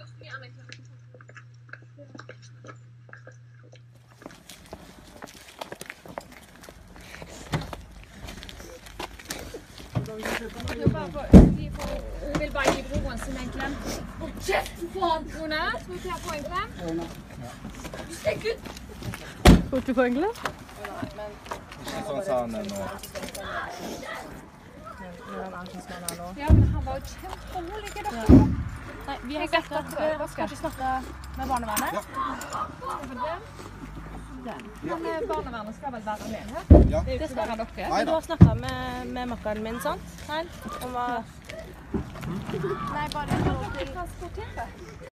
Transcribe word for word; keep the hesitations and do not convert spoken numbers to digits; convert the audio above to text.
Hun vil bare gi broren sin en klem. Hold kjeft på han! Rune, skal du få en klem? Stikk ut! Skal du få en klem? Ikke sånn sa han nå. Ja, men han var jo kjemperolig i dere. Nei, vi har snakket, vi skal ikke snakke med barnevernet. Men barnevernet skal vel være med her? Ja. Det er jo ikke bare dere. Men du har snakket med, med makkeren min, sant? Nei, om hva... Nei, bare det å transportere.